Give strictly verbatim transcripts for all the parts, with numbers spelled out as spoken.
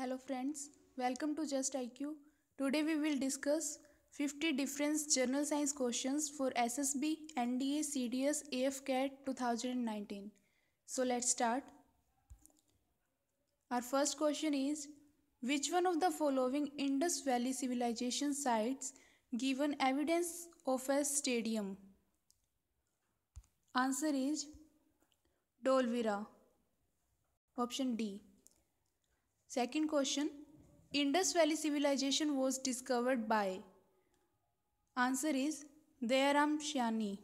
Hello friends, welcome to Just I Q. Today we will discuss fifty different general science questions for S S B, N D A, C D S, A F C A T twenty nineteen. So let's start. Our first question is, which one of the following Indus Valley civilization sites given evidence of a stadium? Answer is Dholvira. Option D. Second question, Indus Valley civilization was discovered by? Answer is Dayaram Shyani.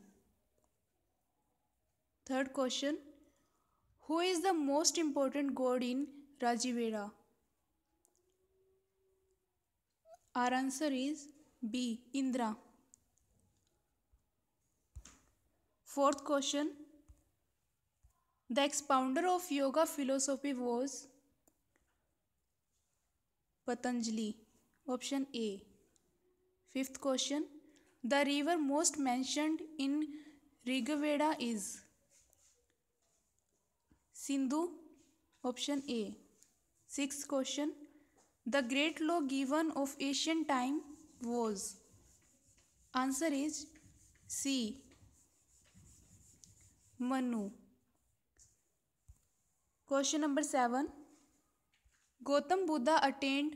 Third question, who is the most important god in Rajiveda? Our answer is B. Indra. Fourth question, the expounder of yoga philosophy was? Patanjali. Option A. Fifth question, the river most mentioned in Rigveda is? Sindhu. Option A. Sixth question, the great law given of ancient time was? Answer is C. Manu. Question number seven, Gautam Buddha attained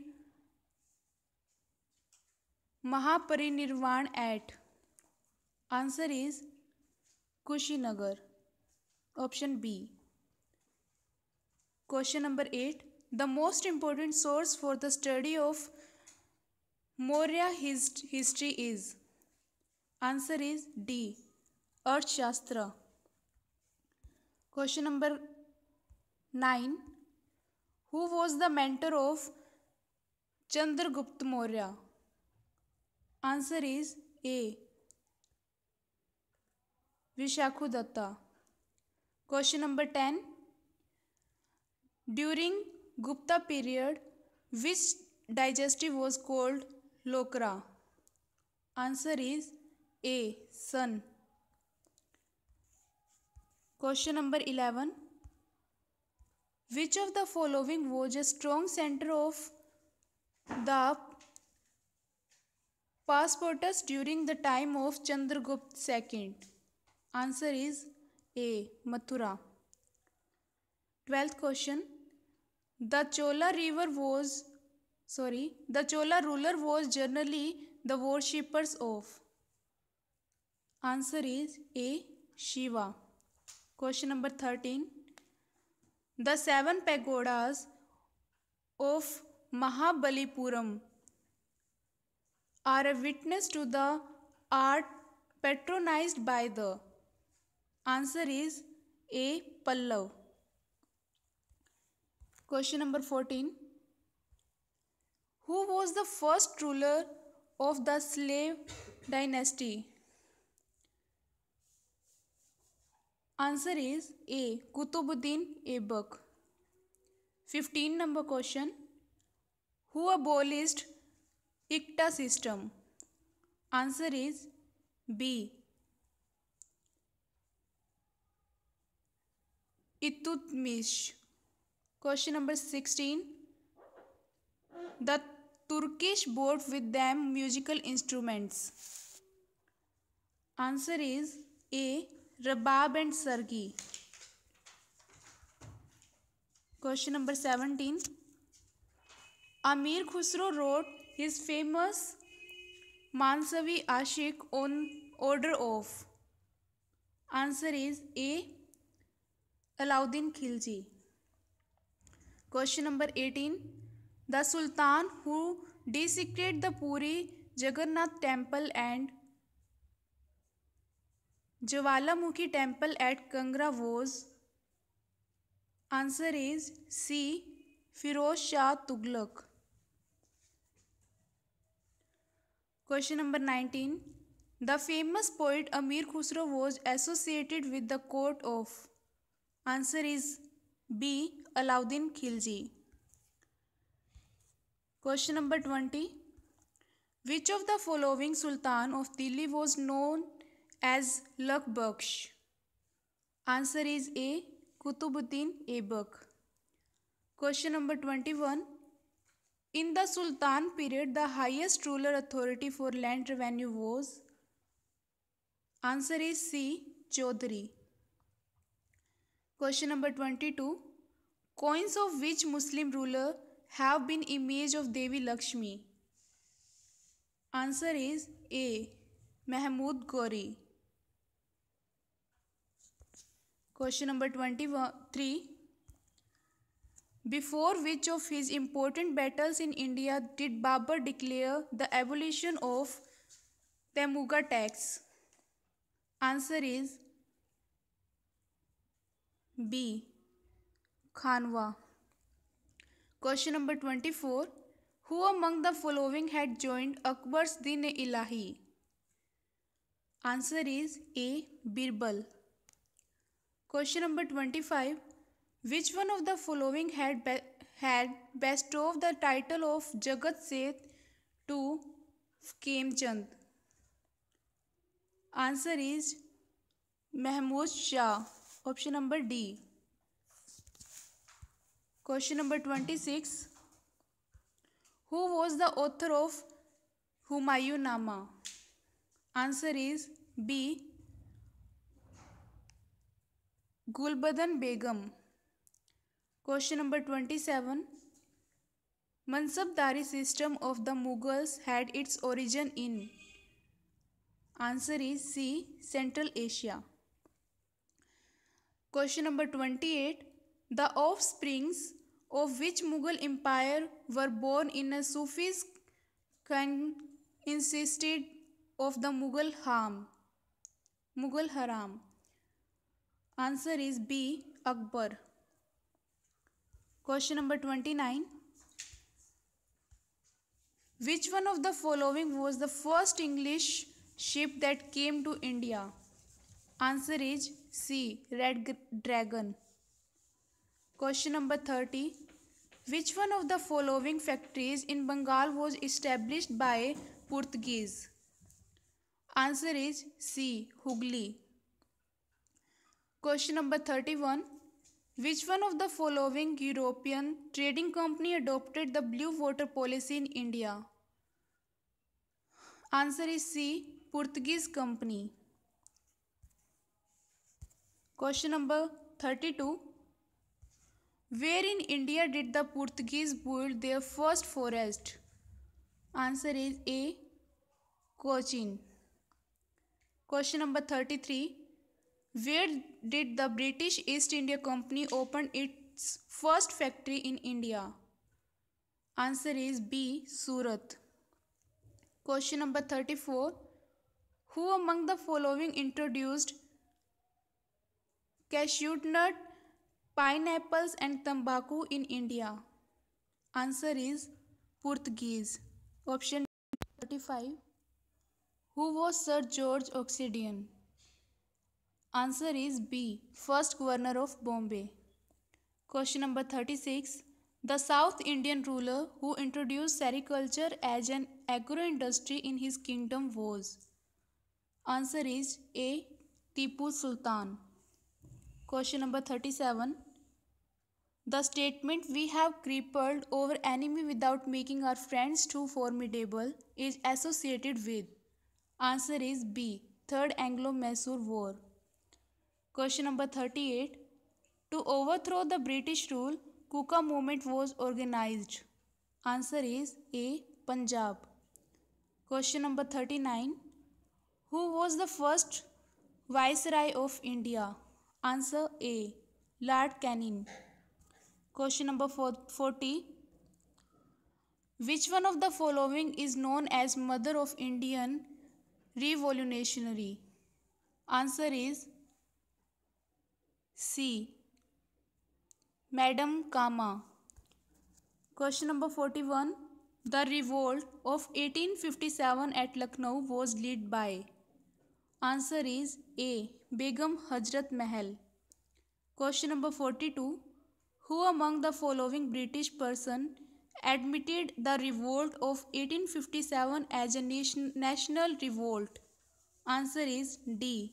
Mahaparinirvan at? Answer is Kushinagar. Option B. Question number eight, the most important source for the study of Maurya hist- history is? Answer is D. Arthashastra. Question number nine, who was the mentor of Chandragupta Maurya? Answer is A. Vishakhudatta. Question number ten, during Gupta period, which dynasty was called Lokra? Answer is A. Sun. Question number eleven, which of the following was a strong center of the Passportus during the time of Chandragupta the second? Answer is A. Mathura. Twelfth question, the Chola river was, sorry, the Chola ruler was generally the worshippers of? Answer is A. Shiva. Question number thirteen, the seven pagodas of Mahabalipuram are a witness to the art patronized by the? Answer is A. Pallav. Question number fourteen, who was the first ruler of the slave dynasty? Answer is A. Kutubuddin Aibak. fifteen number question, who abolished Ikta system? Answer is B. Iltutmish. Question number sixteen, the Turkish brought with them musical instruments? Answer is A. Rabab and Sargi. Question number seventeen, Amir Khusro wrote his famous Mansavi Ashik on order of? Answer is A. Alauddin Khilji. Question number eighteen, the Sultan who desecrated the Puri Jagannath temple and Jwalamukhi temple at Kangra was? Answer is C. Firoz Shah Tughlaq. Question number nineteen, the famous poet Amir Khusro was associated with the court of? Answer is B. Alauddin Khilji. Question number twenty, which of the following Sultan of Delhi was known as Luck Baksh? Answer is A. Kutubuddin Aibak. Question number twenty-one, In the Sultan period, the highest ruler authority for land revenue was. Answer is C. Chaudhary. Question number twenty-two. Coins of which Muslim ruler have been image of Devi Lakshmi? Answer is A. Mahmud Gori. Question number twenty-three. Before which of his important battles in India did Babur declare the abolition of Temuga tax? Answer is B. Khanwa. Question number twenty-four. Who among the following had joined Akbar's Din-e-Ilahi? Answer is A. Birbal. Question number twenty-five. Which one of the following had, be had bestowed the title of Jagat Seth to Kemchand? Answer is Mahmud Shah. Option number D. Question number twenty-six. Who was the author of Humayunama? Answer is B. Gulbadan Begum. Question number twenty-seven. Mansabdari system of the Mughals had its origin in. Answer is C. Central Asia. Question number twenty-eight. The offsprings of which Mughal empire were born in a Sufis can insisted of the Mughal Haram? Mughal Haram. Answer is B. Akbar. Question number twenty-nine. Which one of the following was the first English ship that came to India? Answer is C. Red Dragon. Question number thirty. Which one of the following factories in Bengal was established by Portuguese? Answer is C. Hooghly. Question number thirty-one. Which one of the following European trading company adopted the blue water policy in India? Answer is C. Portuguese company. Question number thirty-two. Where in India did the Portuguese build their first forest? Answer is A. Cochin. Question number thirty-three. Where did the British East India Company open its first factory in India? Answer is B. Surat. Question number thirty-four. Who among the following introduced cashew nut, pineapples and tobacco in India? Answer is Portuguese. Option thirty-five. Who was Sir George Oxydian? Answer is B. First Governor of Bombay. Question number thirty-six. The South Indian ruler who introduced sericulture as an agro-industry in his kingdom was. Answer is A. Tipu Sultan. Question number thirty-seven. The statement "we have crippled our enemy without making our friends too formidable" is associated with. Answer is B. Third Anglo-Mysore War. Question number thirty-eight. To overthrow the British rule, Kuka movement was organized. Answer is A. Punjab. Question number thirty-nine. Who was the first Viceroy of India? Answer A. Lord Canning. Question number forty. Which one of the following is known as Mother of Indian Revolutionary? Answer is C. Madam Kama. Question number forty-one. The revolt of eighteen fifty-seven at Lucknow was led by. Answer is A. Begum Hazrat Mahal. Question number forty-two. Who among the following British person admitted the revolt of eighteen fifty-seven as a nation, national revolt? Answer is D.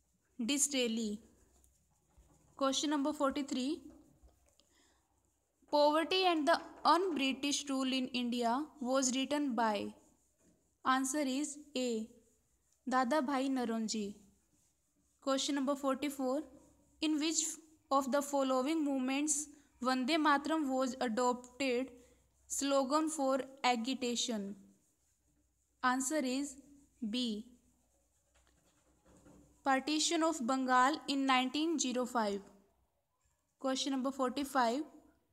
Disraeli. Question number forty-three. Poverty and the Un-British Rule in India was written by? Answer is A. Dadabhai Naoroji. Question number forty-four. In which of the following movements Vande Mataram was adopted slogan for agitation? Answer is B. Partition of Bengal in nineteen oh five. Question number forty-five.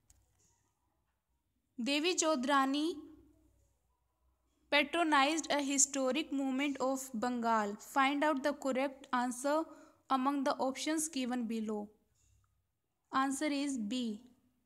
Devi Chaudrani patronized a historic movement of Bengal. Find out the correct answer among the options given below. Answer is B.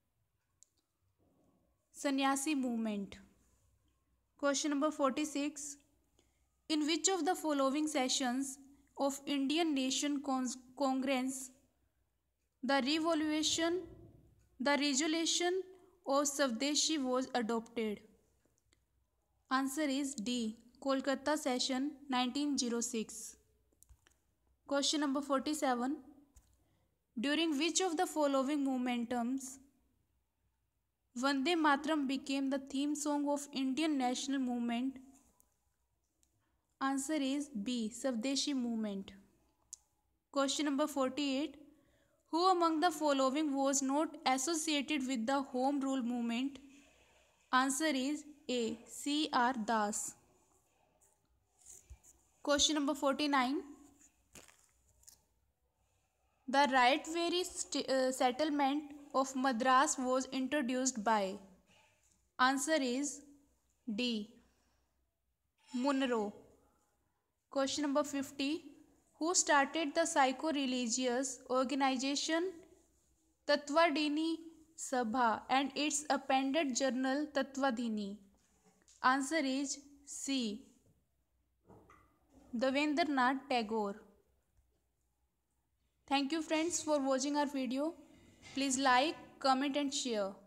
Sannyasi movement. Question number forty-six. In which of the following sessions of Indian Nation Congress the revolution, the resolution of Swadeshi was adopted? Answer is D. Kolkata session nineteen oh six. Question number forty-seven. During which of the following momentums Vande Mataram became the theme song of Indian national movement? Answer is B. Swadeshi movement. Question number forty-eight. Who among the following was not associated with the Home Rule movement? Answer is A. C R Das. Question number forty-nine. The right-wary uh, settlement of Madras was introduced by? Answer is D. Munro. Question number fifty. Who started the psycho-religious organization Tattwadini Sabha and its appended journal Tattwadini? Answer is C. Devendranath Tagore. Thank you friends for watching our video. Please like, comment and share.